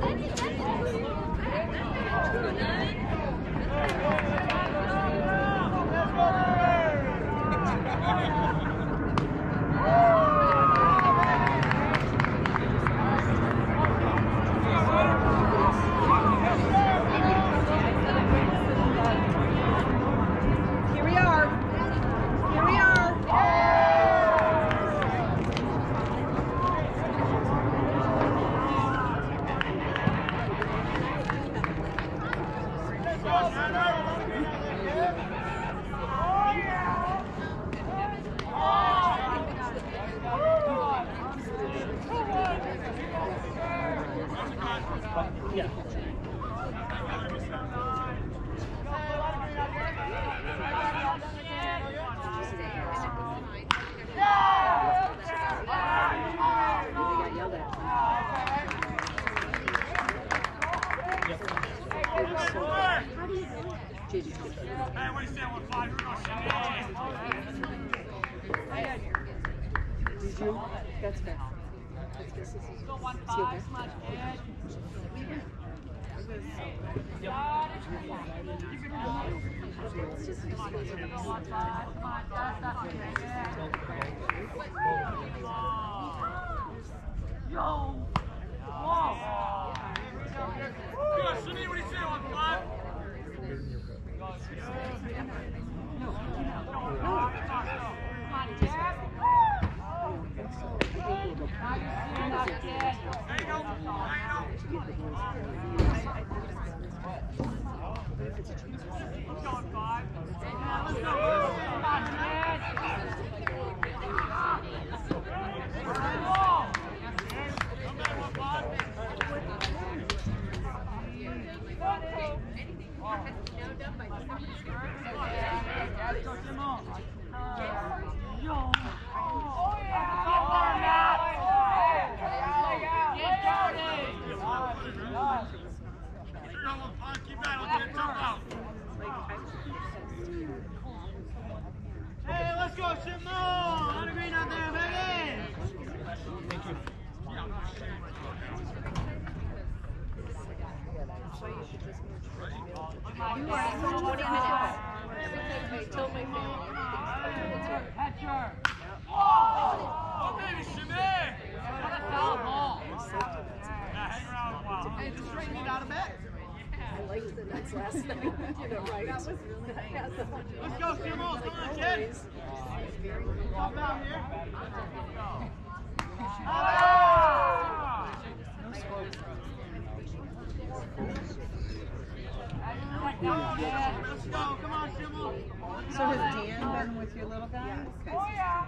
So has Dan been with your little guy? Okay. Oh, yeah.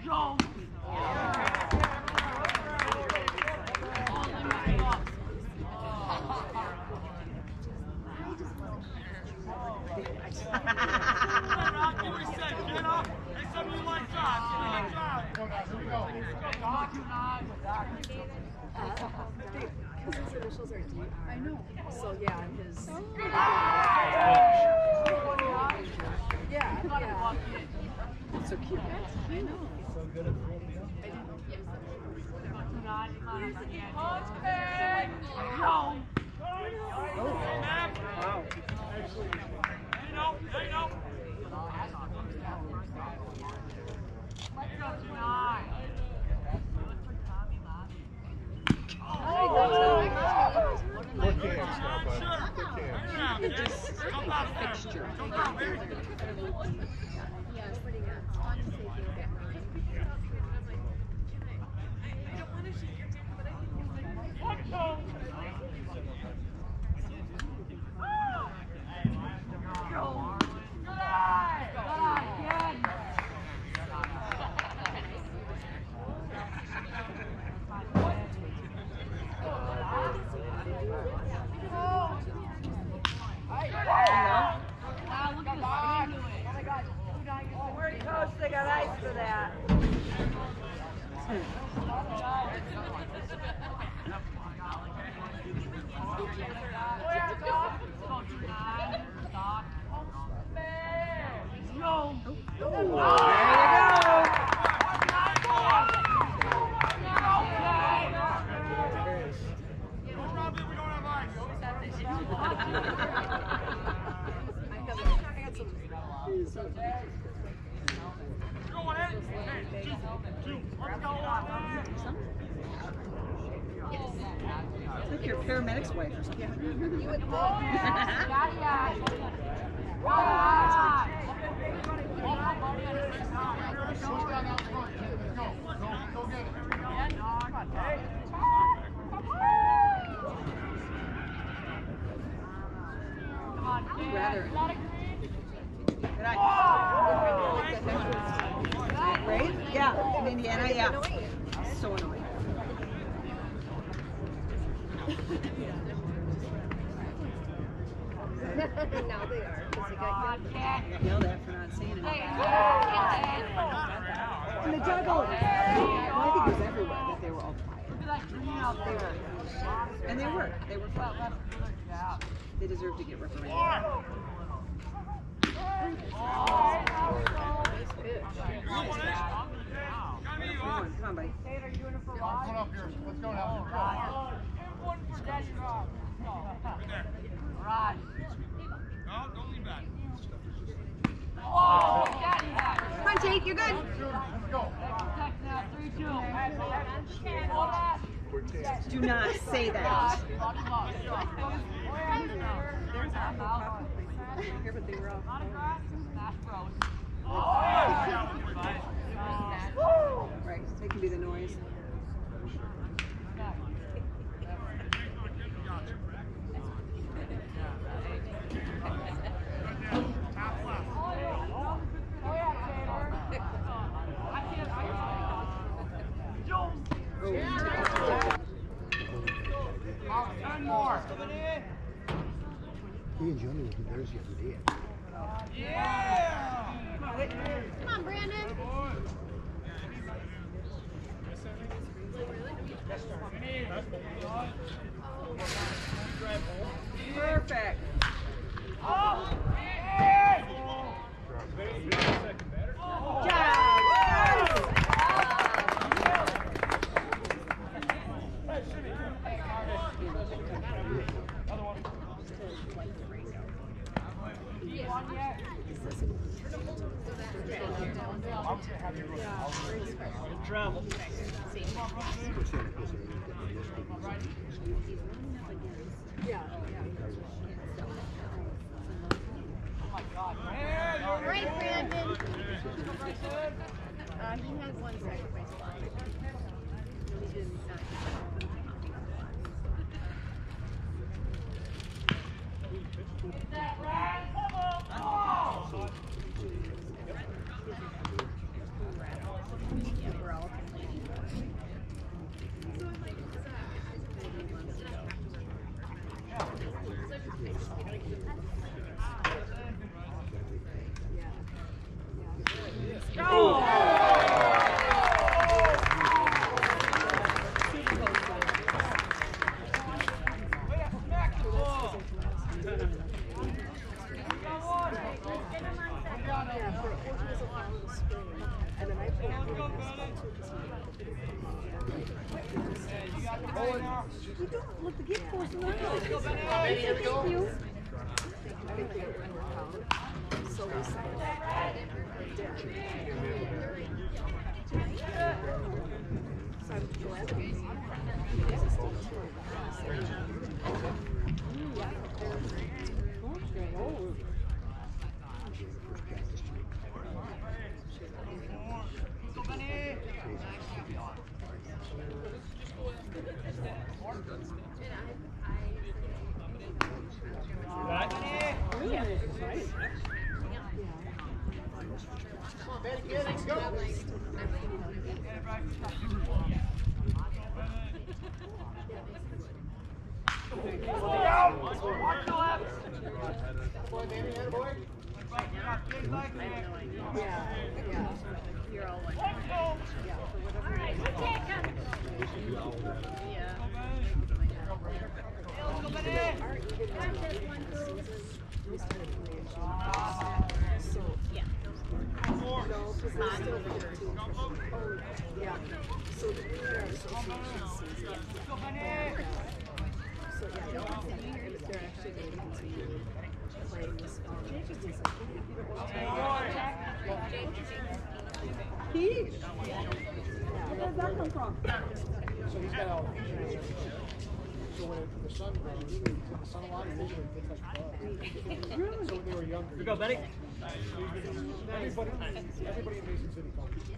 His initials are D. I know. So yeah, and his. Yeah. That's so cute. I know. So good at football. They got ice for that. It's like your paramedic's wife or something. You would think. Rather. Right? Yeah, in Indiana, yeah. So annoying. Now they are. Because he got Yelled at for not saying anything. And the juggle. Well, I think it was everywhere that they were all quiet. And they were. They were fun. They deserve to get reprimanded. Come on, buddy. Come up here. Let's go now. Don't lean back. Come on, Tate, you're good. Let's go. Do not say that. Here, but they were all. Right, they can be the noise. He and Johnny will be theirs the other day. Yeah! Come on, Brandon. Perfect. Travel. Yeah. All Right, Brandon. He had one sacrifice spot. He did not. Keith, where does that come from? So he's got alopecia. So when the sun grows, he's in the sun a lot, he usually gets like bugs. So when they were younger. Here we go, Betty. Everybody in Mason City calls him.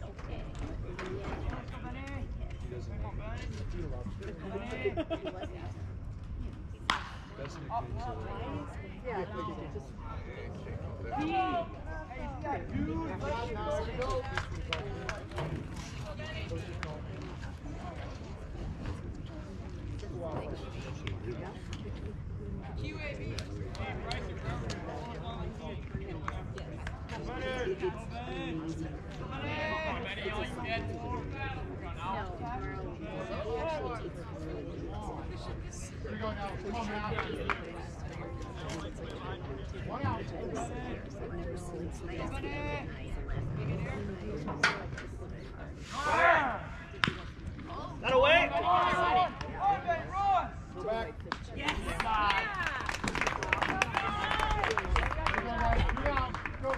He loves it. Yeah. That away? Go back. Go.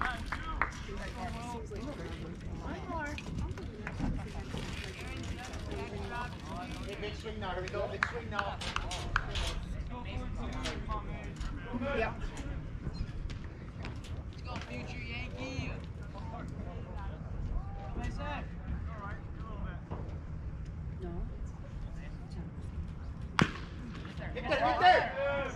Hey, big swing now. Here we go. Big swing now. Yep. Let's go, future Yankee. No. Get there, get there.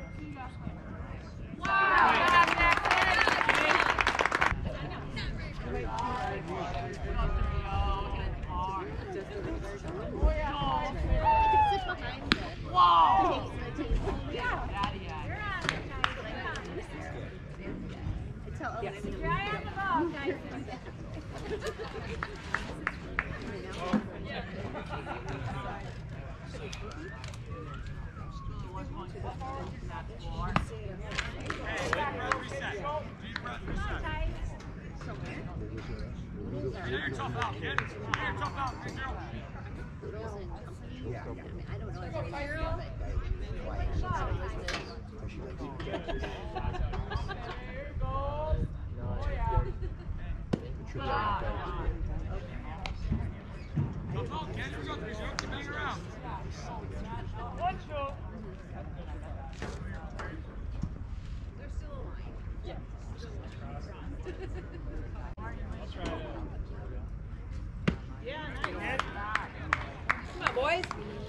Come on, boys.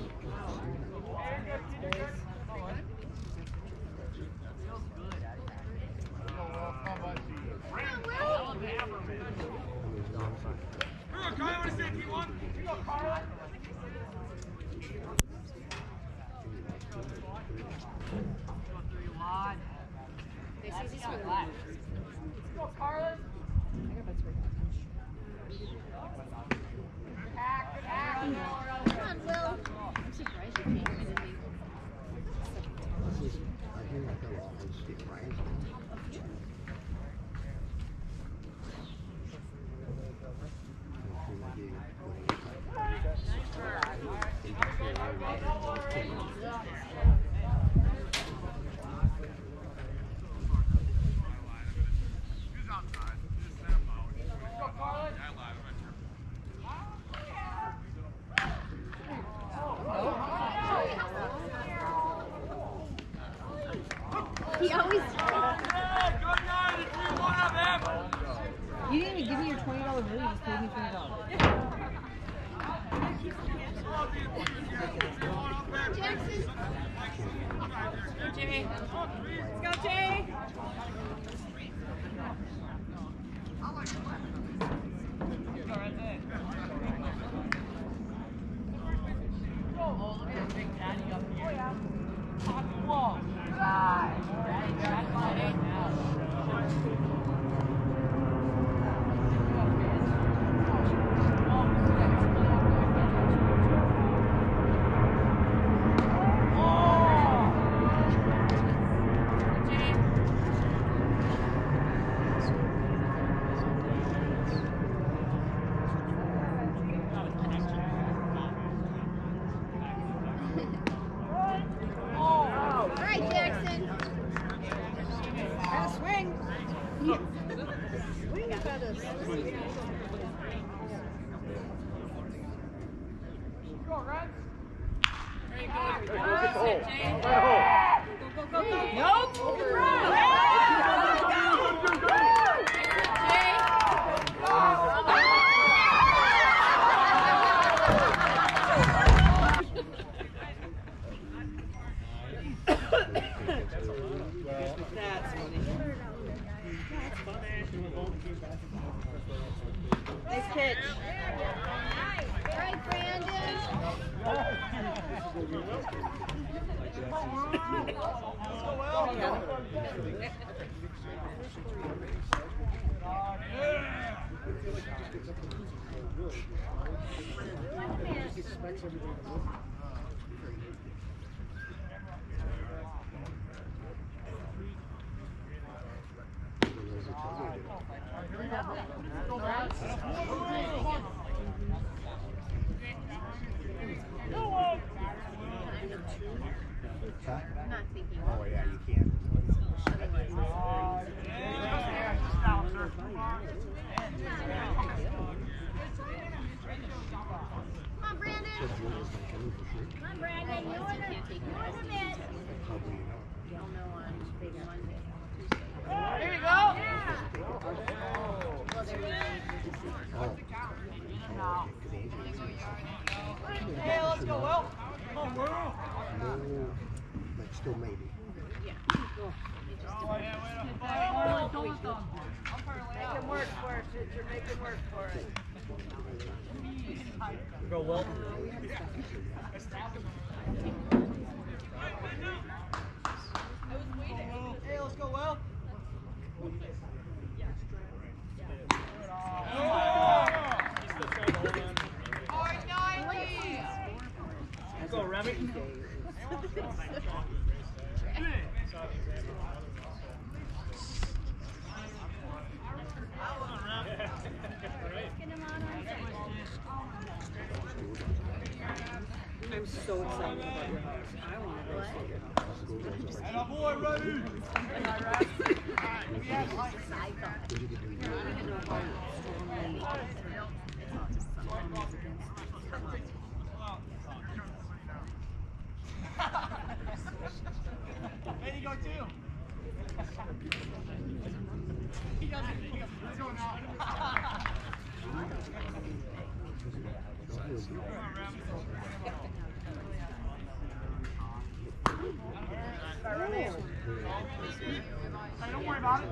He always. You didn't even give me your $20 bill. You just paid me $20. Jimmy. Let's go, Jay. That's funny. Nice pitch. Right, Brandon. Expects everything to look. I'm not thinking. Oh yeah, you can't. Come on, Brandon. Come on, Brandon. Yours a bit. You'll know on big Monday. Here you go. Well, they're really Hey, let's go, Will. Come on, Will. No, but still maybe. Make him work for it, Ginger. Make him work for it. Go, Will. Hey, let's go, Will. Go, Remy. I'm so excited about your house. I want to go see your house. Boy, ready. You didn't know how strongly There you go, too. He doesn't. Let's go now. Hey, don't worry about it.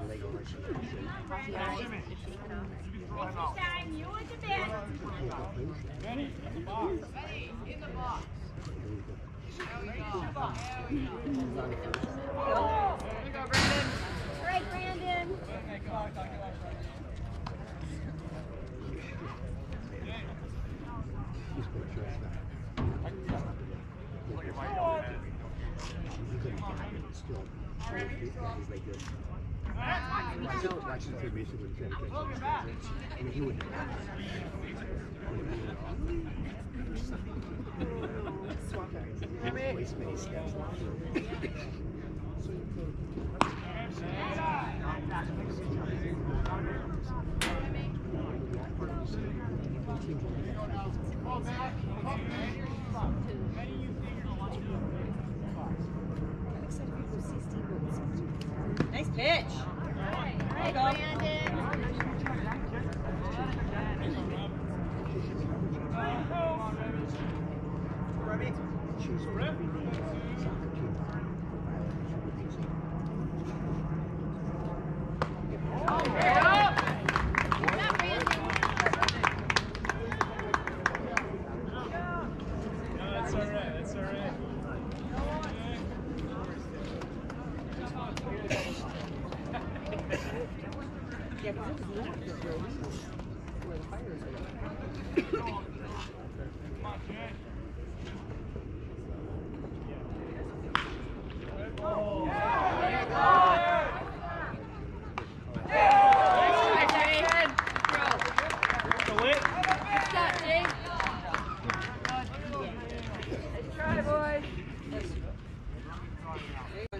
time. You with the bed. Ready? In the box. There we go. There we go, Brandon. All right, Brandon. Okay, come on, talk to us. He would waste many steps. Nice pitch. All right, Brandon. Remy. That's all right. That's all right. Yeah, because it was not just where the fires are.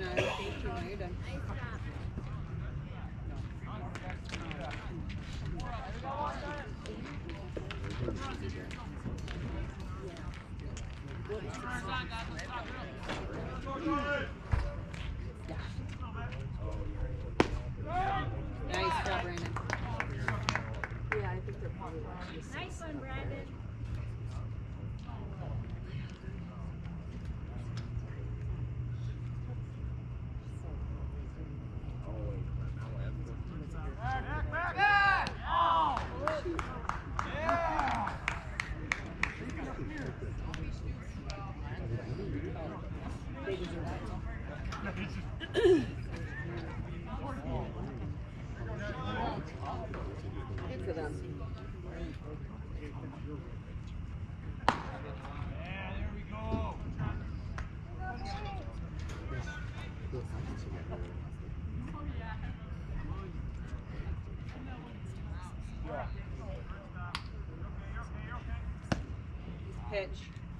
You're done. They deserve it. Good for them. Pitch.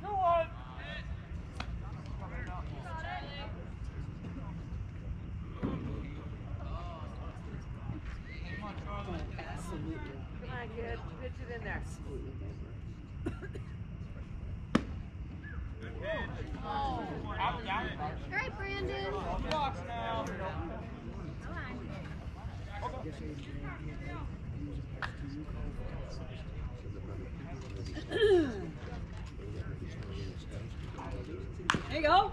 Absolutely. Come on, kid. Pitch it in there. Absolutely. All right, Brandon. There you go.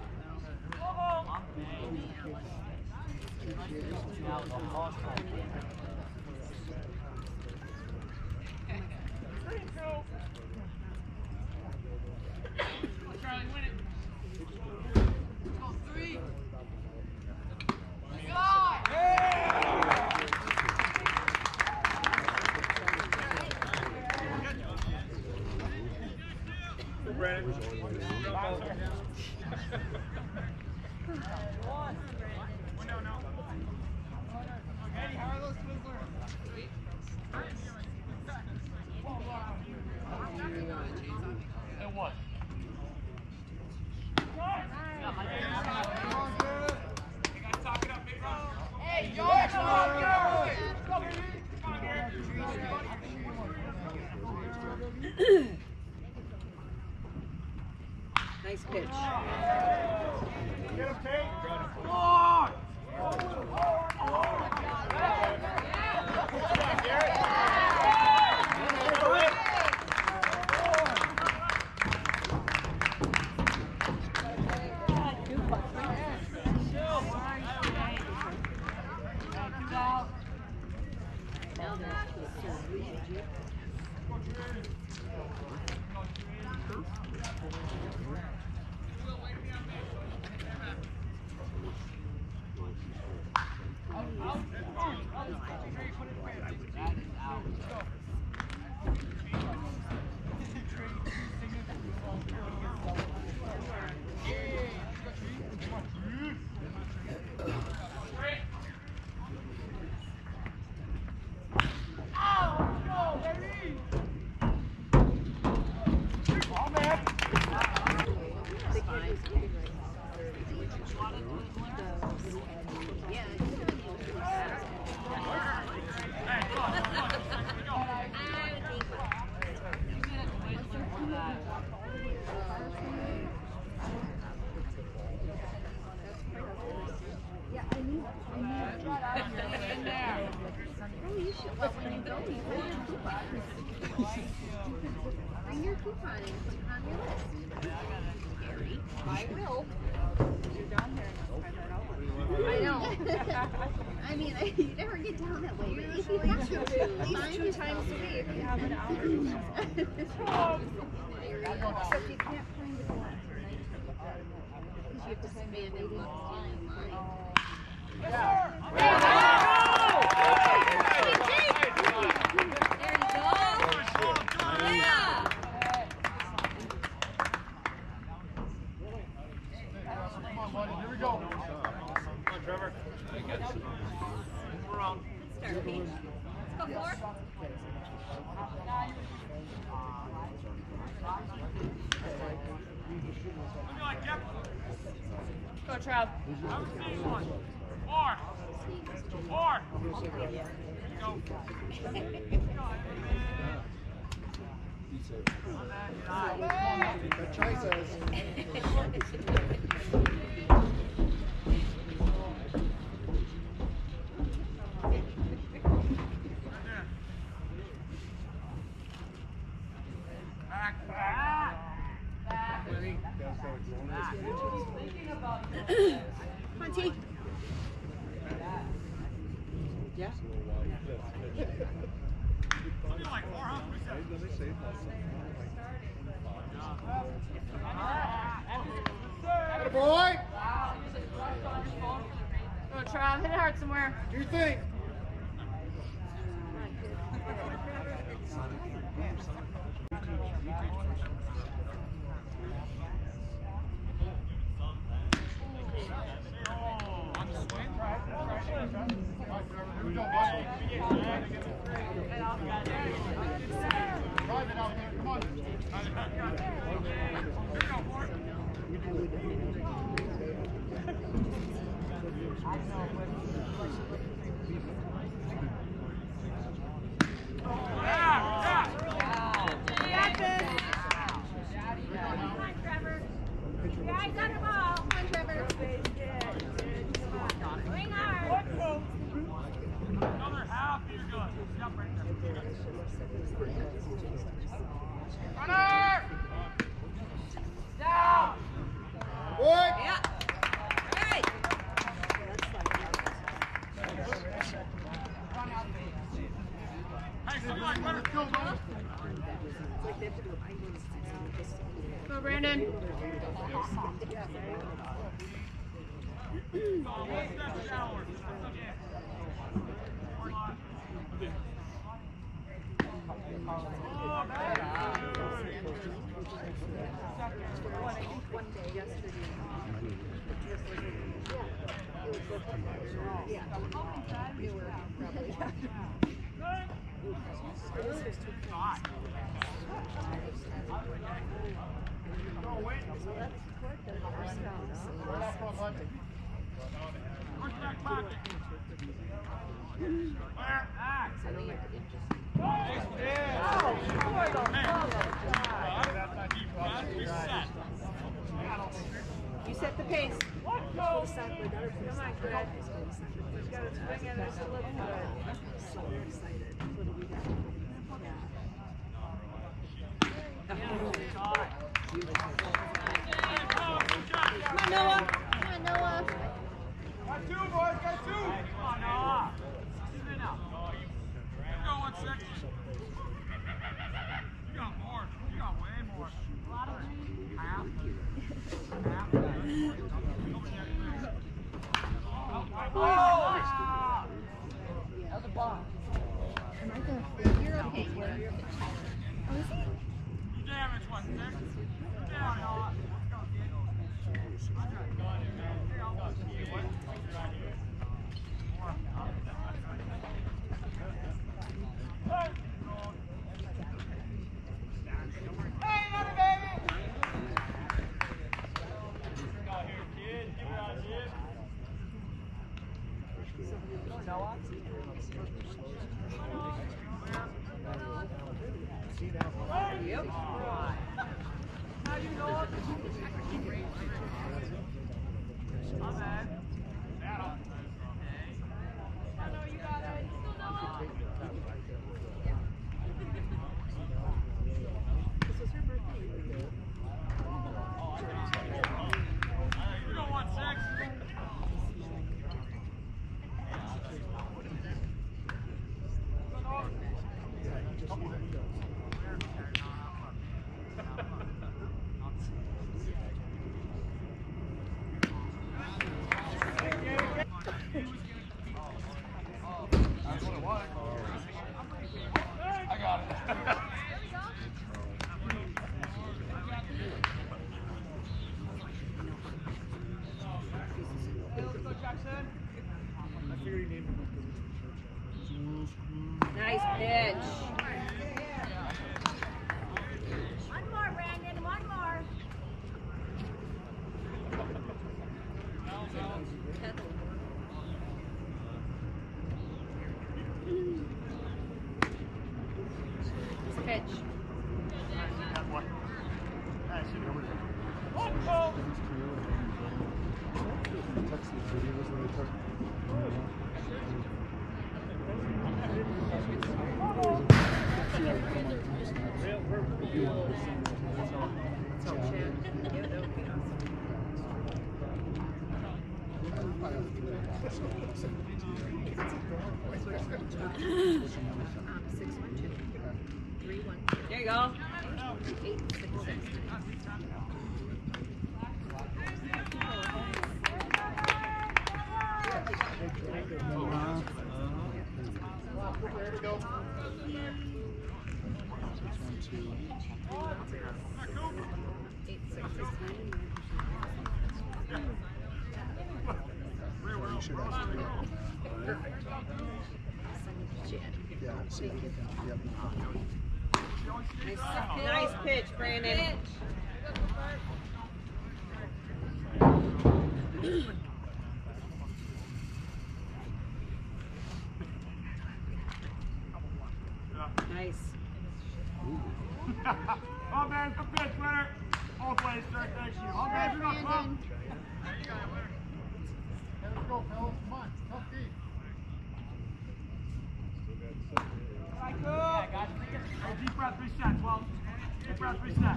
Nice pitch. Bring your coupon and put it on your list. Gary, I will. You're down there and I know. I mean, you never get down that way, but if you have to, at least 2 times a week, you have an hour. Except you can't find the glass tonight. Because you have to spend it in line. Go, Trav. Monty. Yeah. Atta boy! Go, Charles. Hit it hard somewhere. Do your thing. Go, Brandon. You set the pace. Come on, Greg. He's got to swing at us a little bit. Come on, Noah. Come on, Noah. Got two, boys, got two. Come on, Noah. Go 1 second. You got more. You got way more. Half. Oh! That was a bomb. You're okay. You're okay. Oh, is he? You damaged 1 second. Get down, Noah. Nice pitch. One more, Brandon. One more. Pitch. There you go. There we go. You should have three. Yeah, see if you can. Yep. Nice pitch, Brandon. Nice. All man, good pitch, winner. All plays, sir. Thank you. All man, you're not wrong. Let's go, fellas. Come on. Tough team. Hey, deep breath, reset. Well, deep breath, reset.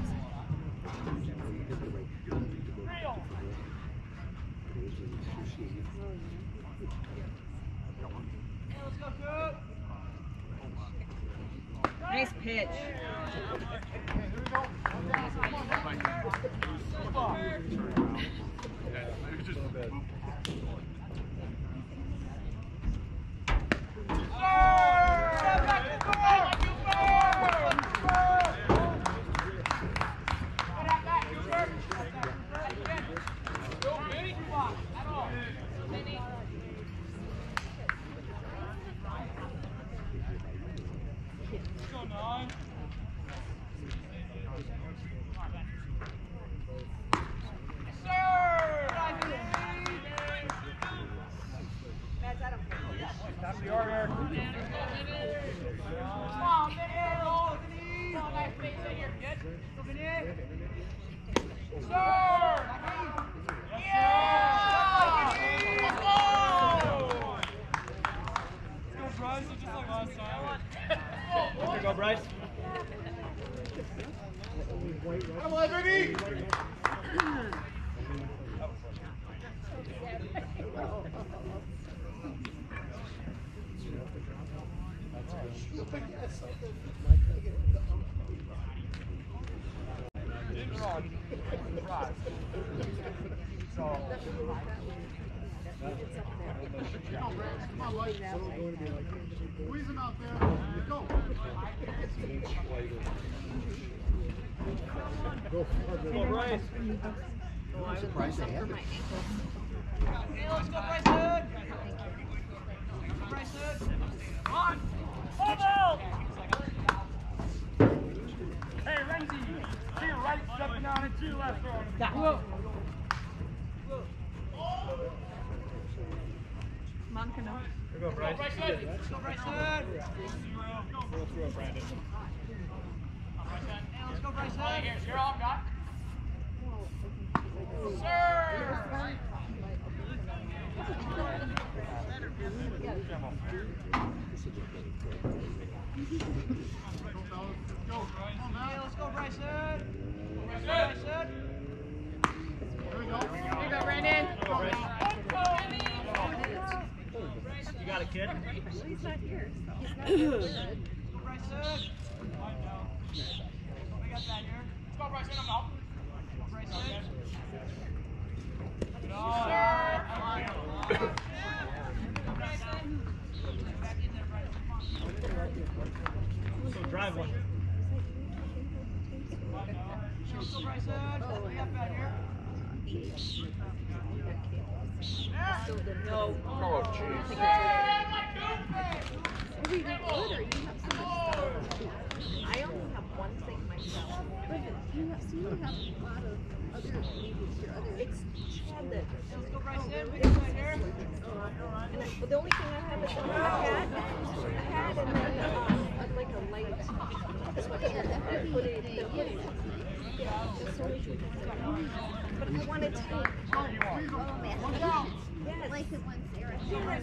Real. Let's go, good. Nice pitch. Go, Bryce. Come on, Vinny! Come on, Mike. Squeeze him out there. Go. Go, Bryce. I'm surprised they have it. Hey, let's go, Bryson. Bryson. On. Hold Hey, Renzi. To your right, stepping on it. To your left, throwing it. Whoa. Come on, Cano. Go, Bryson. Go, Bryson. Go through it, Brandon. Hey, let's go, Bryson. You're on, guy. Sir! Let's go, Bryson. Bryson. There we go. Here you go, Brandon. You got a kid? He's not here. Bryson. We got that here. Let's go, Bryson. I'm out. Bryson. So drive one. Let's go, Bryson. We got that here. No. Oh, jeez. I only have one thing myself. But you have a lot of other neighbors here. It's Chad that. Let's go, Bryson. We got that here. And the only thing I have is a hat and then like a light. That's what I put it. But I wanted to take yes. Like the one Sarah I feel like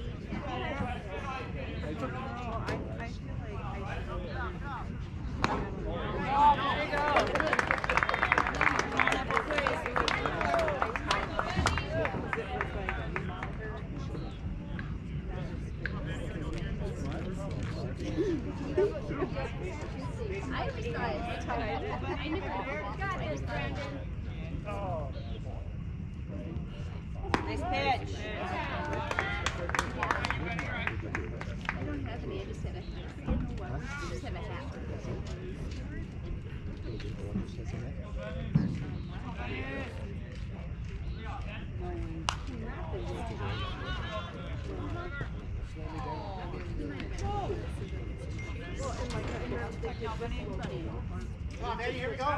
I always thought it was I never got it, Brandon. nice pitch. don't have any, I just have a hat. I just have a hat. Come on, Eddie, here we go.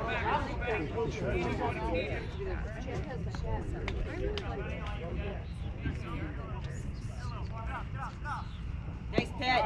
Nice pitch.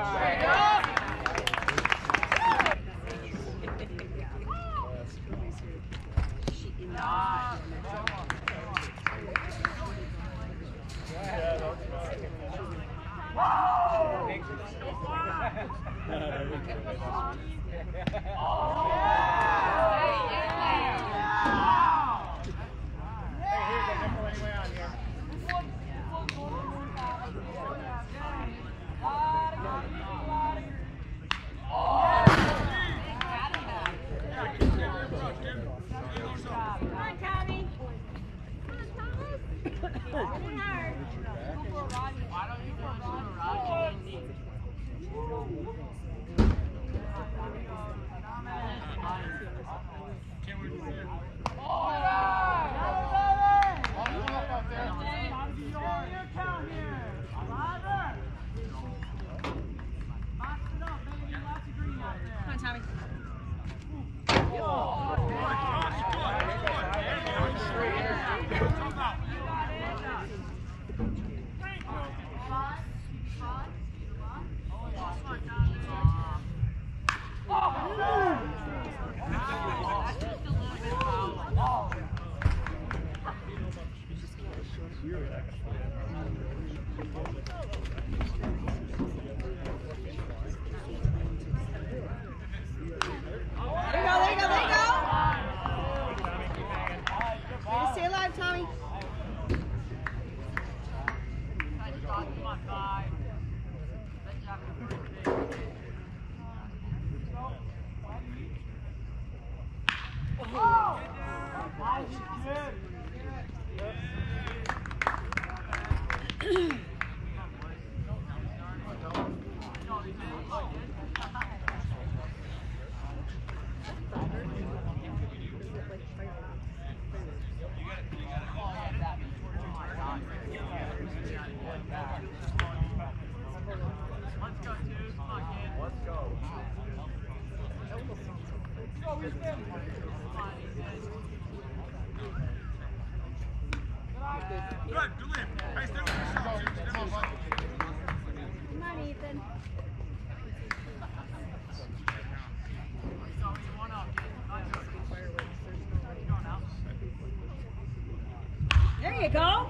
There you go.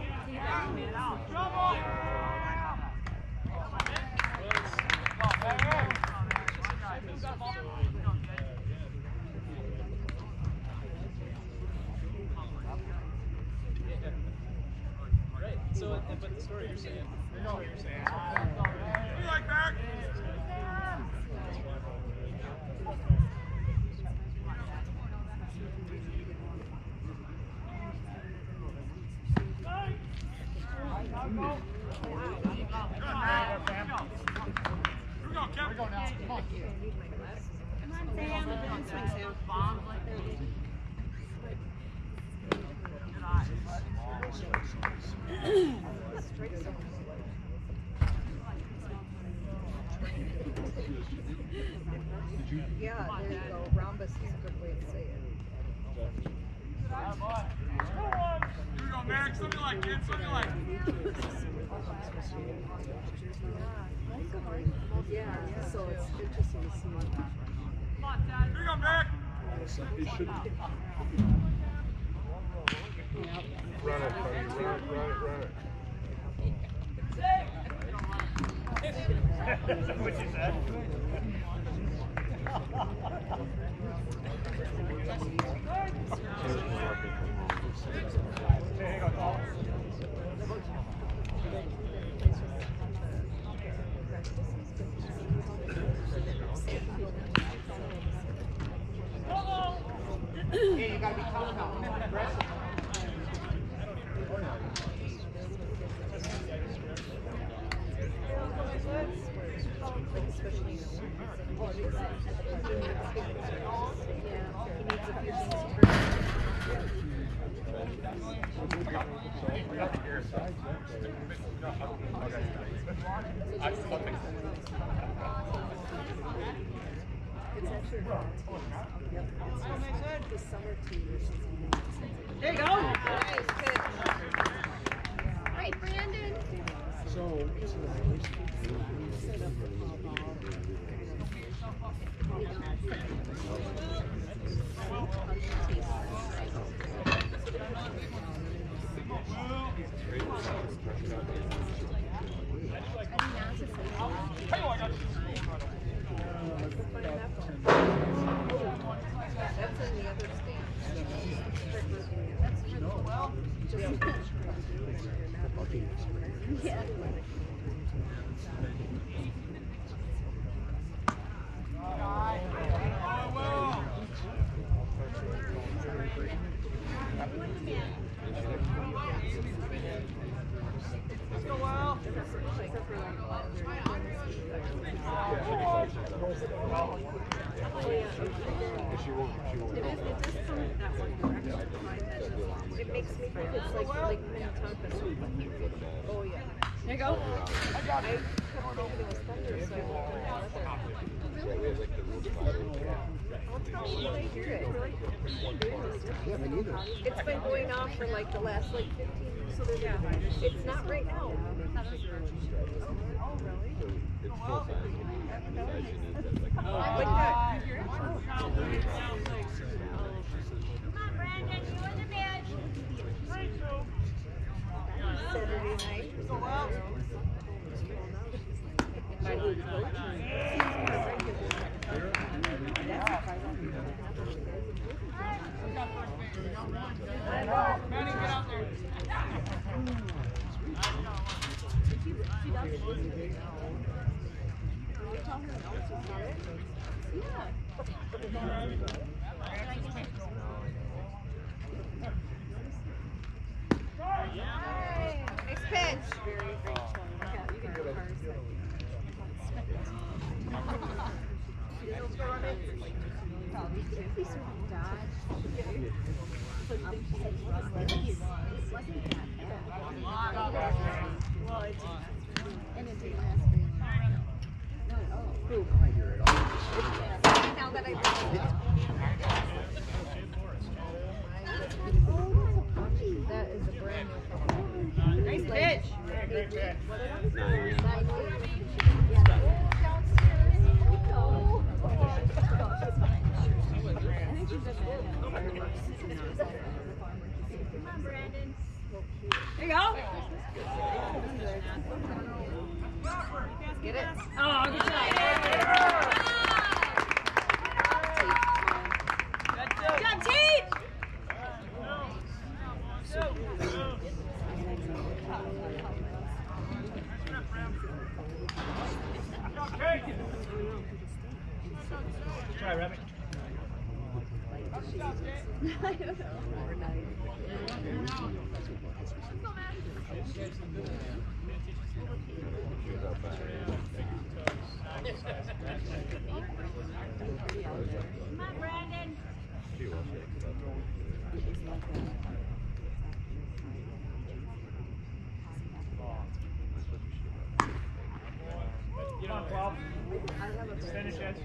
So, but the story you're saying, you know what you're saying. You like back? Yeah, there you go. Rhombus is a good way to say it. Here we go, Max. Something like it. Something like Yeah, so it's interesting to see. Here we go, Max. It should run it, buddy. Run it. What you said? Hey, you gotta be tough now. Aggressive. like especially in the it's actually the summer team versus There you go. Nice, good. Right, Brandon. So, set up the ball. That's in the other stand. Yeah. It makes me think it's like Minnetonka. Oh yeah. There you go. I kept thinking it was thunder, so I I'll tell you when I hear it. yeah, me neither. It's been going off for like the last like 15 so it's not right now. Like that. Saturday night. My new coach. Nice pitch. Now that I that is a brand new Nice pitch. There you go. get it. Oh, good job. Good job, Tate. Try, Rabbit. I don't know. Come on, Brandon. Get on, 12. Finish it.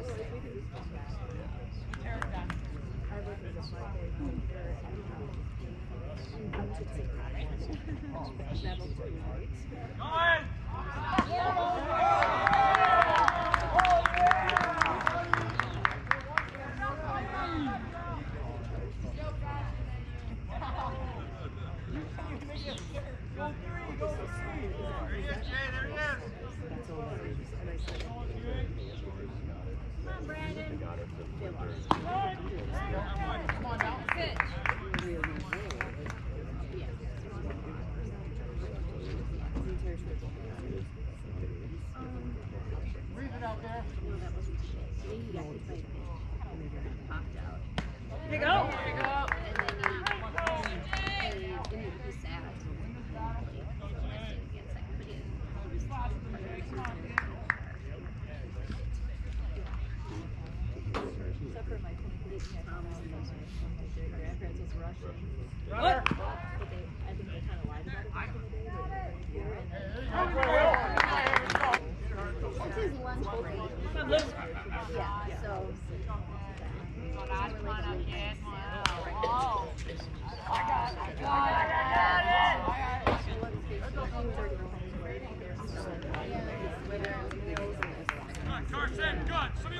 There you go.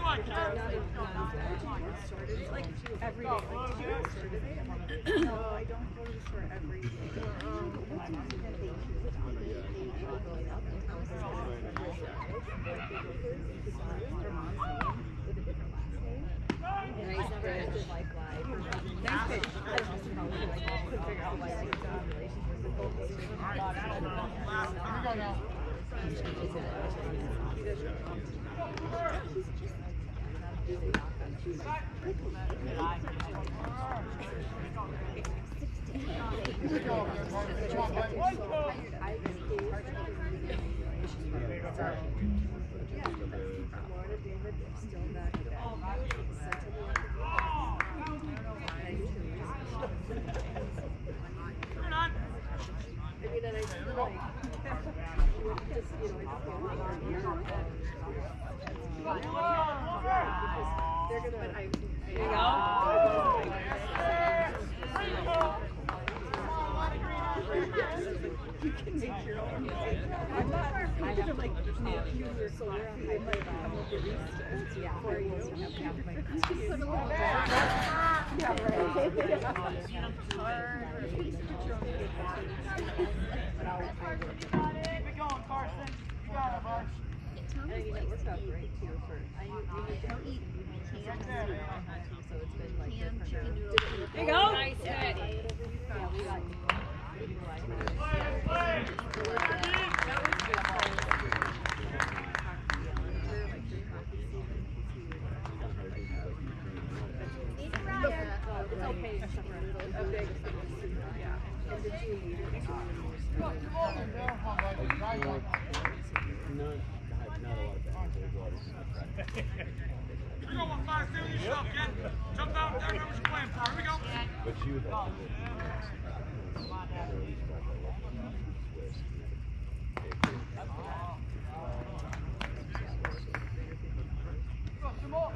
It's like every day. Like, do you go to the store today? No, I don't go to the store every day. Nice fish. Nice fish. I couldn't figure out why I like that You can make your own music. I'm not kind of like music, so I'm like I'm a barista for you. Just put a little yeah, right. Keep going, Carson. You got it, bud. And I mean, it works out great too for I don't eat canned so it's been like Ham, chicken noodles. there you go. Nice yeah, we got it's okay to separate a big yeah. And did you eat it? Not a lot of that. Here we go, 1-5, stay with yourself, kid. Jump out there, remember what you're playing for. Here we go. But you have to Two more.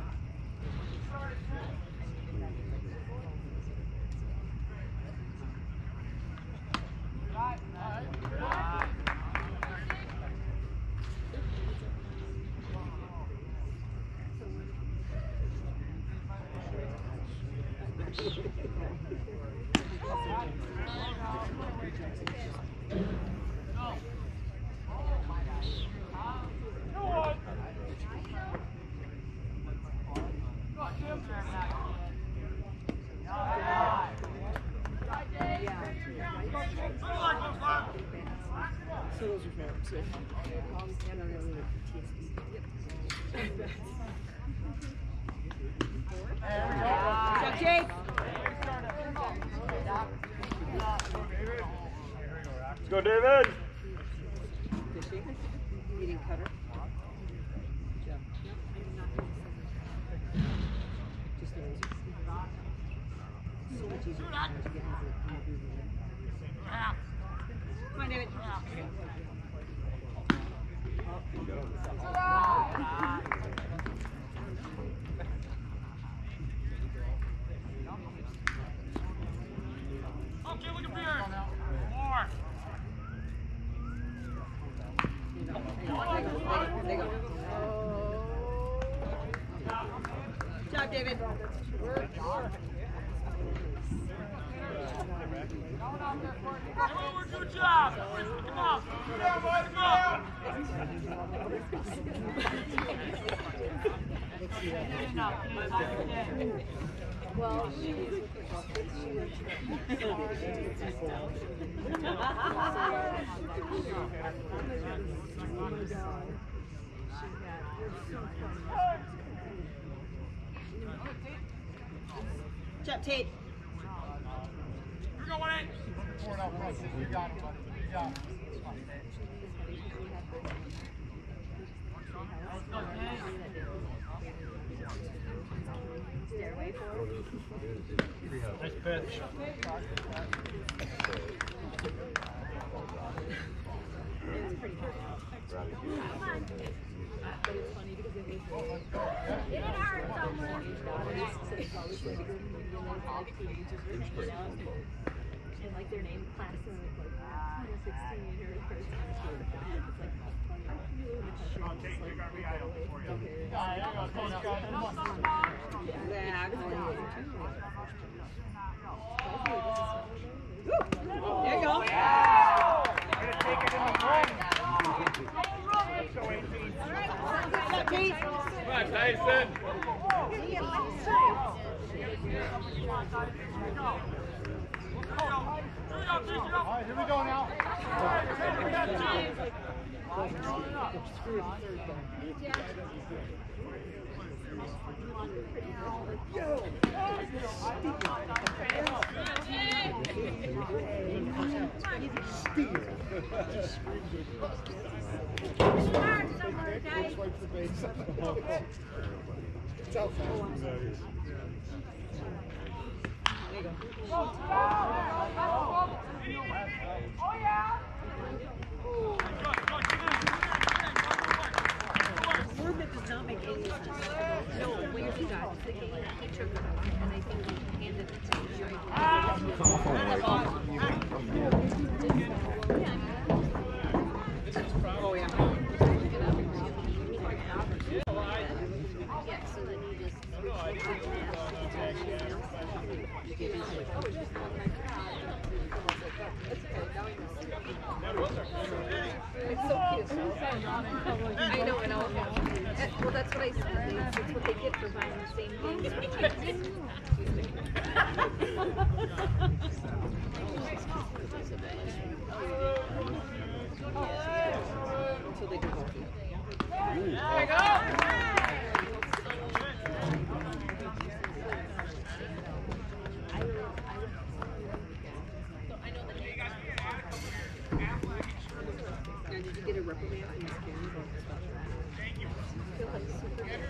So those are fair. So Chuck Jake. Let's go, David. Fishing. Eating cutter. Just so much easier. Come on, David. Okay, look at here. More. There you go. Good job, David. Everyone, good job. Come on. Good job, boys. Go. Well, she Jump, Tate. You're going in. You got it, buddy. You got it. Nice pitch. It hurt somewhere. And like their name class and like 16 or 13. It's like take your RBI over for you. There you go. Gonna take it in the front. Let's go, 18. Come on, Tyson. All right, here we go now. Swipe the base. It's out fast. Word does not make any sense. No, where's he got? He took it and I think he handed it to Oh, yeah. Yeah, so then he just It's so cute. I know, and well, that's what I said. That's what they get for buying the same things. So they do both. There we go. Now, did you get a reprimand from Miss Karen about the special? Thank you. I feel like super good.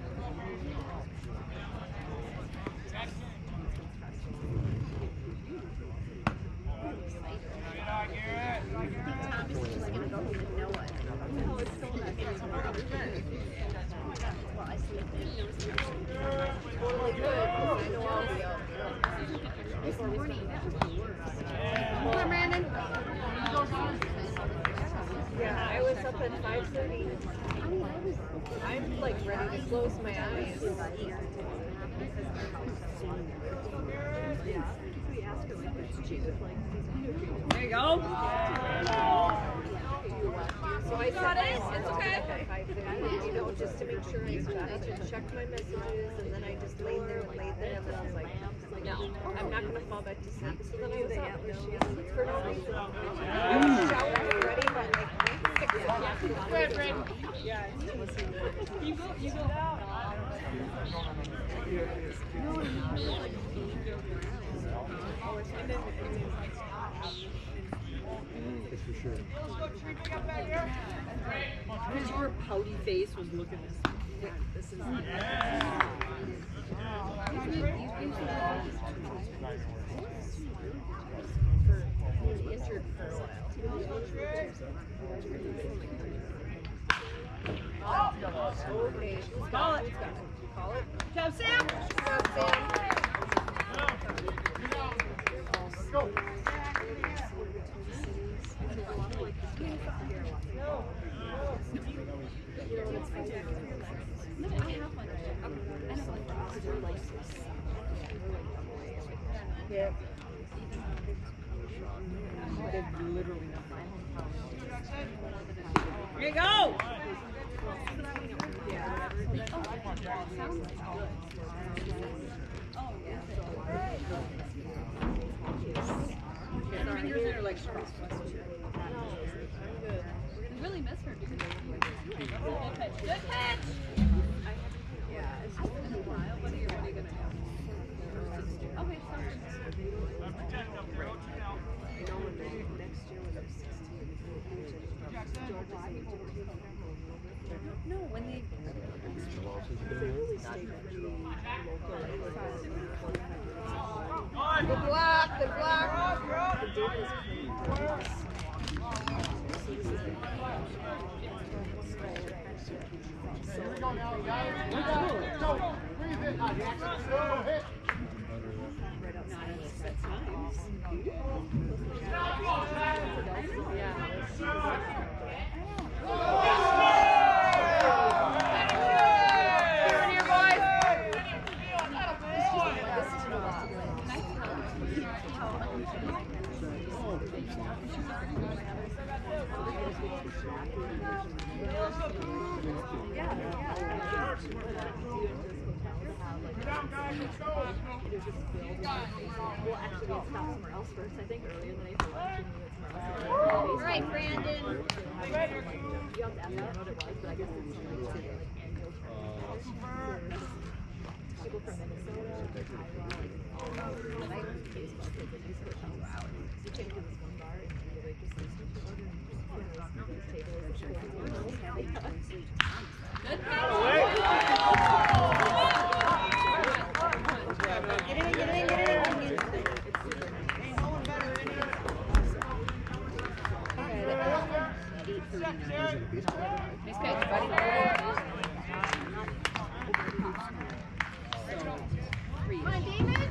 Thomas is just gonna go home and know it. No, it's still not here tomorrow. Well, I see it. Totally good, because I know I'll be out. This morning, that was the worst. Come on, Brandon. Yeah, I was up at 5:30. I'm like ready to close my eyes. There you go. So I got it. It's okay. You know, just to make sure I started to check my messages, and then I just laid there, and then I was like, no, I'm not gonna fall back to sleep. So then I was up for no reason. I was showering ready by like 6 o'clock. Good, Brandon. Yeah. You go down. That's for sure. Because your pouty face was looking this. Wait, this is. Okay, call it. Call it. Job, Sam. Job, Sam. Let's go. Yeah. Literally not my hometown. Here you go! They're like We really miss her because good pitch. Good pitch! yeah, it's just been a while. What are you really gonna have? Okay, so You know, when they next year when they're 16, no, when they really stay pretty local. Good block, good block. The date is Here we go now, guys. Go. Breathe in. Go. Hit. That's nice. Yeah. All right, Brandon. People from Minnesota, Iowa, like Facebook kids that used to come out. We came to this one bar and we were just like, those tables and shit. Good pass. Get in, get in, get in. Nice catch, buddy. Come on, David.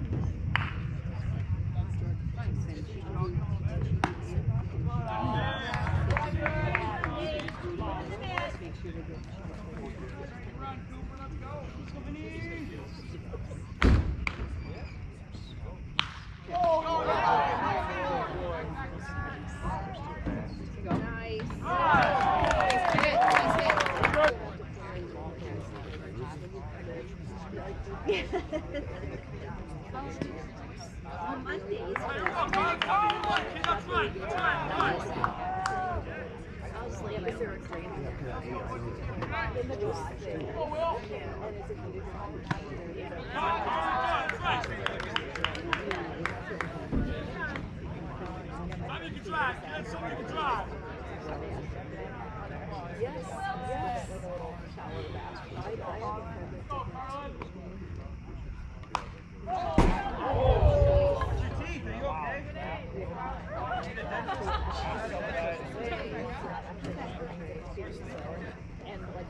On Mondays, I'll just lay my favorite cream in the garage. And it's a huge Yes, yes. Shower bath. And like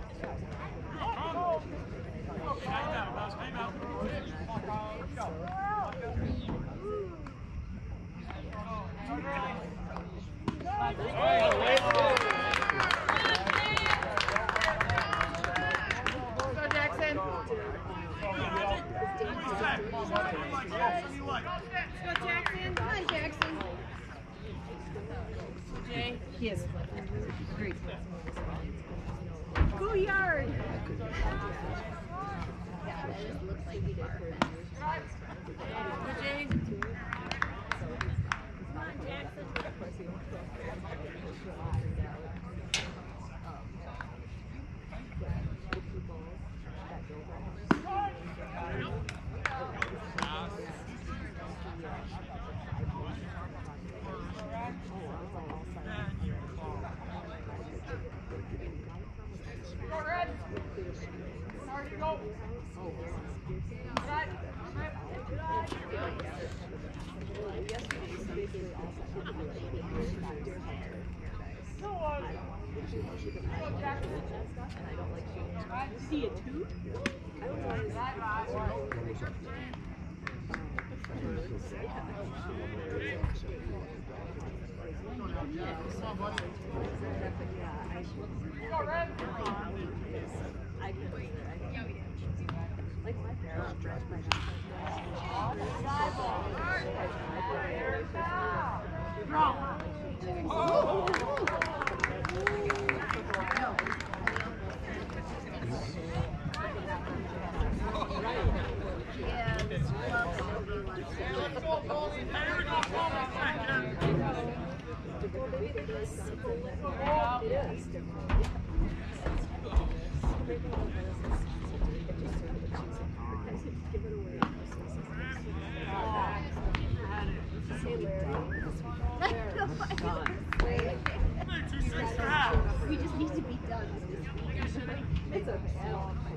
Yes. Great. Go yard. Yeah, it just looks like he did for Come on, Jackson. See it too? Like my parents dressed my We just need to be done with this. It's okay.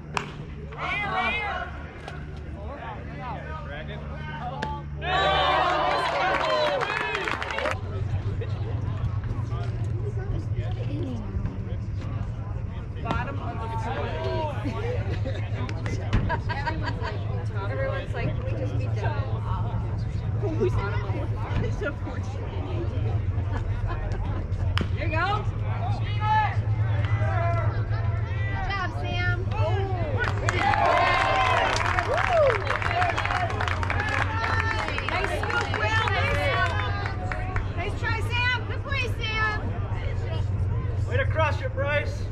Everyone's like, can we just be done? It's so fortunate. There you go. Good job, Sam. Nice scoop, Will. Nice try, Sam. Good play, Sam. crush it, Bryce.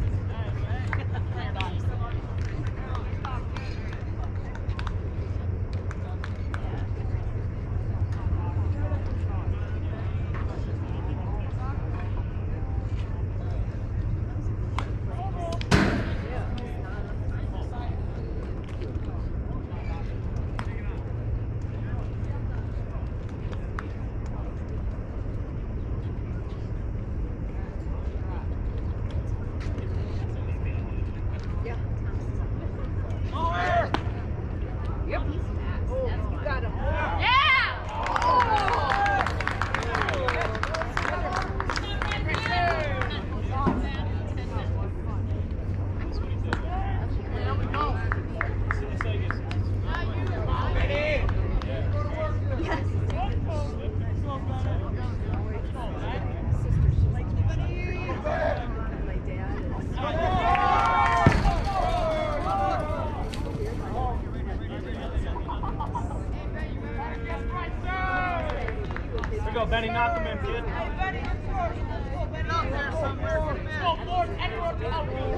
Benny, knock him in, kid. Hey, Benny, get out there somewhere. Go forward, anywhere. Go,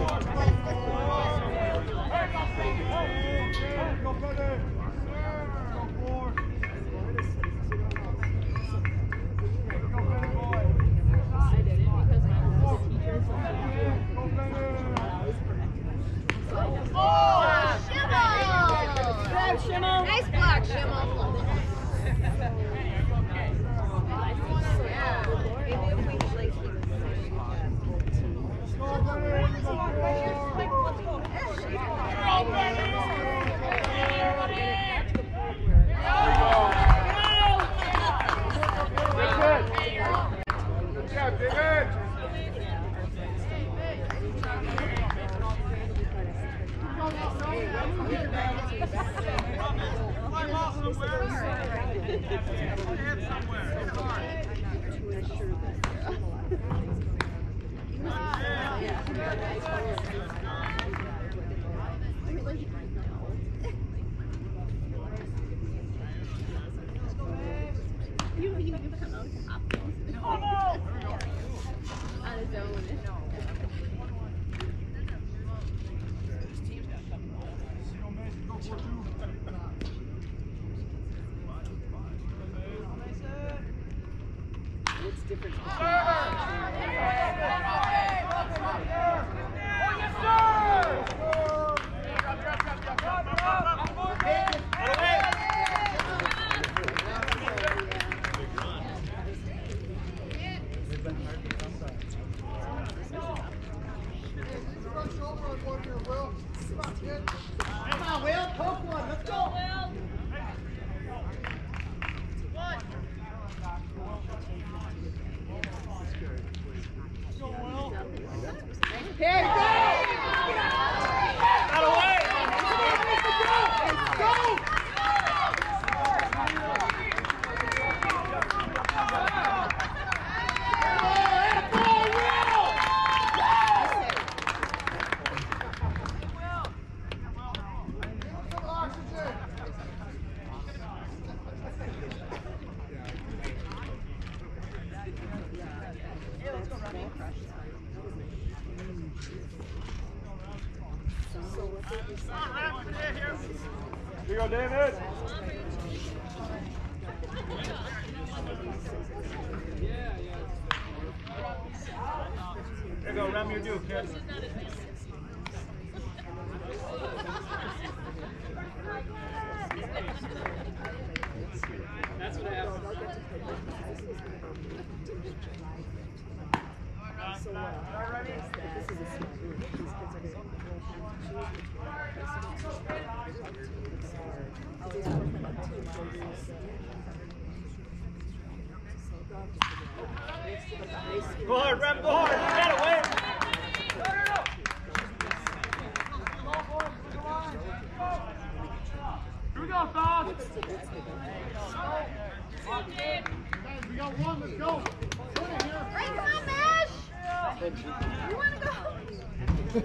Benny. Go forward. Schimmel! Nice block, Schimmel. Here you go, David. There you go, Rem, you do, kid. That's what happened. Go hard, Rem, go hard. Get away. Here we go, fellas. We got one, let's go. Hey, come on, Mesh! You want to go?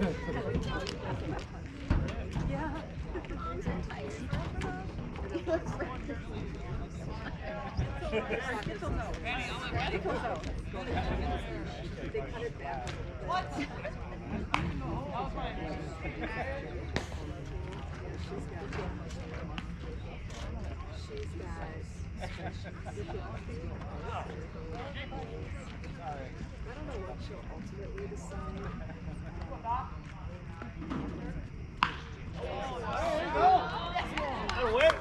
Yeah. He looks They cut it back. What? I don't know what she'll ultimately decide. That'll whip.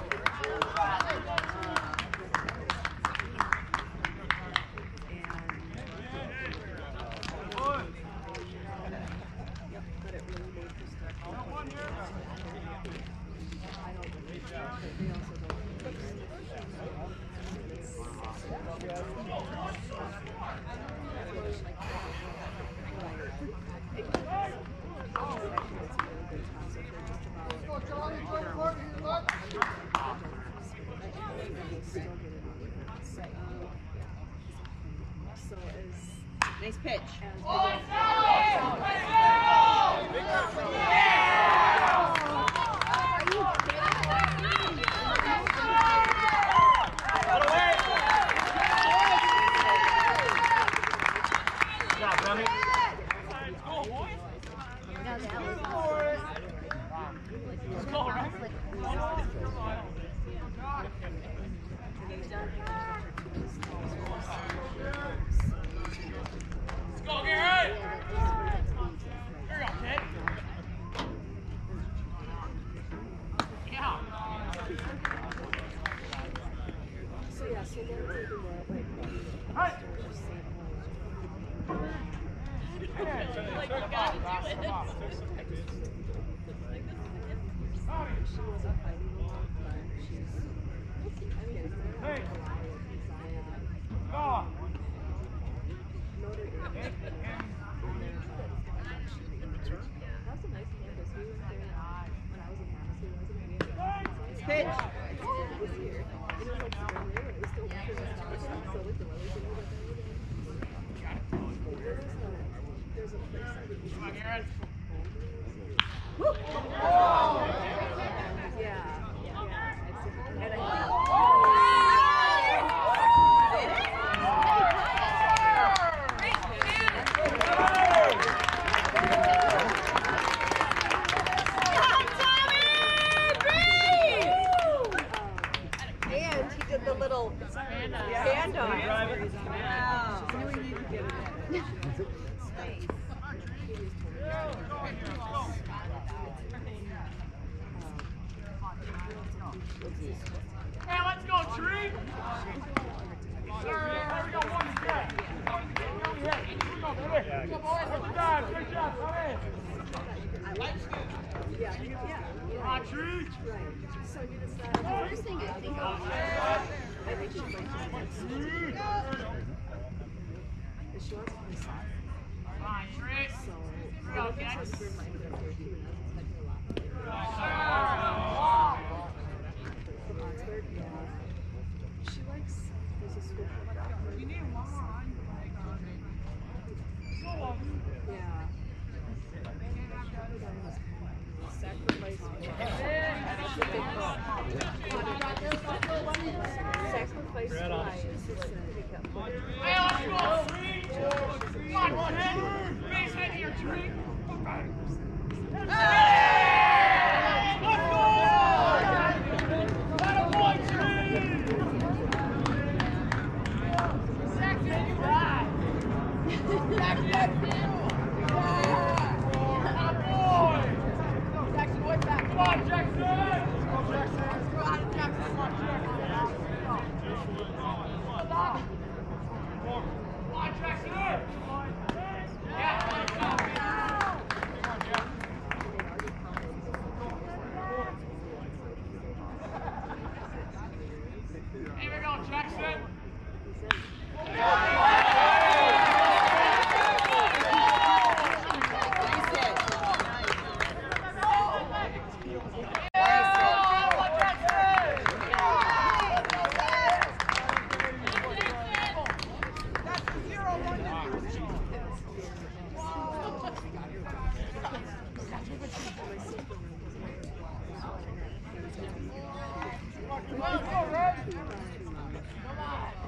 But it really made her start. Nice pitch. Hey, let's go, Tree! There we go, one step. Here we go, boys. Good job, good job, come in. Come on, Tree! So you decide. The first thing I think of I think she might just want to. She wants to play soccer. Come on, Tree! So Here we go, Jax. From Oxford, yeah. She likes, there's a school called Rockford. You need one more on. Yeah. Sacrifice. Sacrifice lives. Hey, let's go, Tree! Come on, Tree! Base head here, Tree! Here we go, Jackson.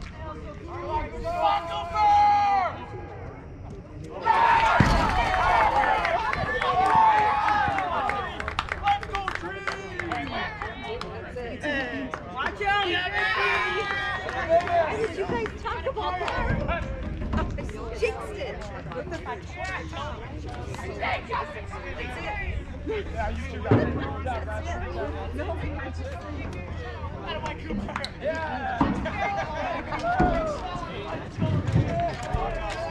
Watch out! Why did you guys talk about that? I jinxed it. Yeah, you two got it. Out of my Cooper! Yeah!